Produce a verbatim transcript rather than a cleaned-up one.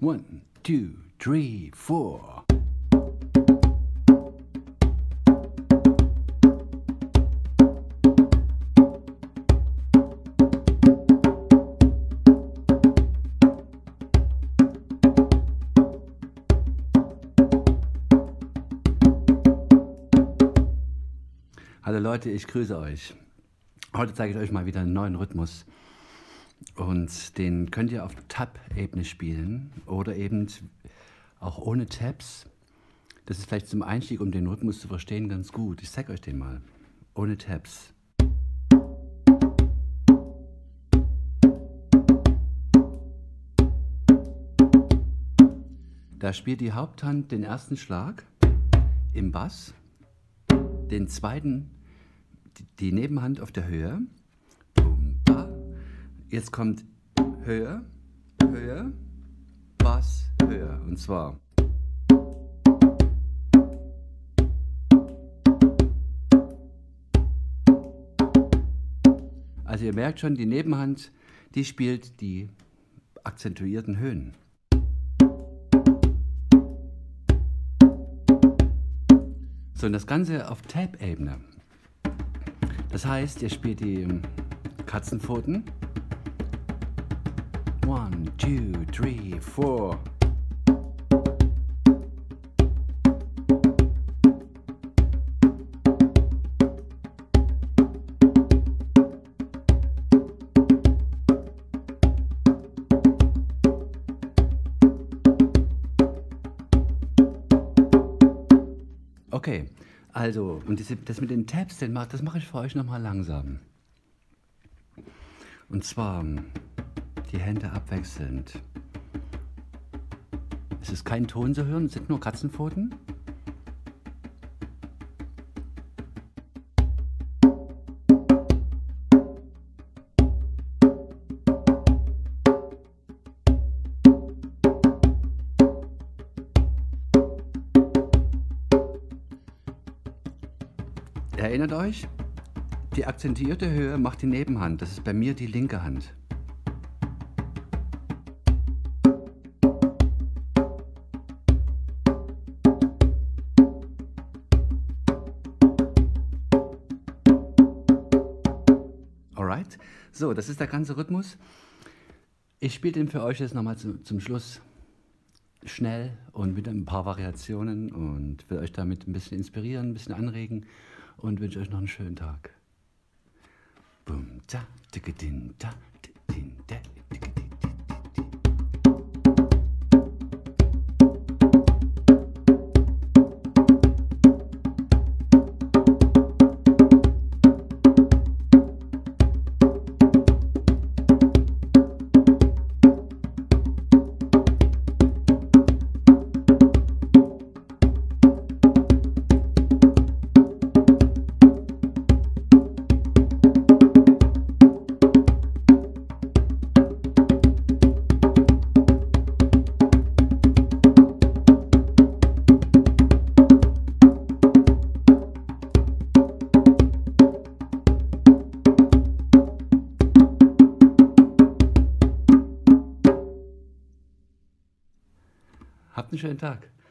One, two, three, four. Hallo Leute, ich grüße euch. Heute zeige ich euch mal wieder einen neuen Rhythmus. Und den könnt ihr auf Tab-Ebene spielen oder eben auch ohne Tabs. Das ist vielleicht zum Einstieg, um den Rhythmus zu verstehen, ganz gut. Ich zeige euch den mal. Ohne Tabs. Da spielt die Haupthand den ersten Schlag im Bass, den zweiten, die Nebenhand auf der Höhe. Jetzt kommt Höhe, Höhe, Bass, Höhe. Und zwar also ihr merkt schon, die Nebenhand, die spielt die akzentuierten Höhen. So, und das Ganze auf Tab-Ebene. Das heißt, ihr spielt die Katzenpfoten. One, two, three, four. Okay, also, und das, das mit den Tabs, das mache ich für euch nochmal langsam. Und zwar die Hände abwechselnd. Es ist kein Ton zu hören, es sind nur Katzenpfoten. Erinnert euch, die akzentuierte Höhe macht die Nebenhand, das ist bei mir die linke Hand. Alright, so, das ist der ganze Rhythmus. Ich spiele den für euch jetzt nochmal zum, zum Schluss schnell und mit ein paar Variationen und will euch damit ein bisschen inspirieren, ein bisschen anregen und wünsche euch noch einen schönen Tag. Bum, da, din, da, din, da. Habt einen schönen Tag.